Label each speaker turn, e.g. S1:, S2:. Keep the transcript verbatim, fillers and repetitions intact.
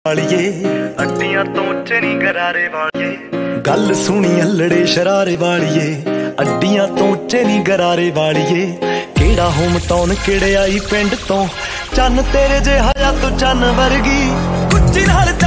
S1: ਵਾਲੀਏ
S2: ਅੱਡੀਆਂ ਤੋਂ ਉੱਚੇ ਨੀ ਗਰਾਰੇ ਵਾਲੀਏ,
S1: ਗੱਲ ਸੁਣੀ ਅਲੜੇ ਸ਼ਰਾਰੇ ਵਾਲੀਏ, ਅੱਡੀਆਂ ਤੋਂ ਉੱਚੇ ਨੀ ਗਰਾਰੇ ਵਾਲੀਏ। ਕਿਹੜਾ ਹੋਮ ਟਾਊਨ ਕਿਹੜੇ ਆਈ ਪਿੰਡ ਤੋਂ, ਚੰਨ ਤੇਰੇ ਜਿਹਾ ਤੂੰ ਚੰਨ ਵਰਗੀ, ਗੁੱਚੀ ਨਾਲ